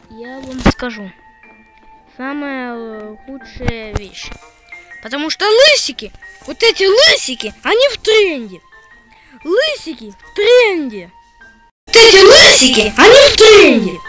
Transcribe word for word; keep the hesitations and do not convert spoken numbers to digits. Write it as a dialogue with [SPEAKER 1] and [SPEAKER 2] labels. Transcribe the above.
[SPEAKER 1] я вам скажу. Самая худшая вещь. Потому что лысики, вот эти лысики, они в тренде. Лысики в тренде. Вот эти лысики, они в тренде.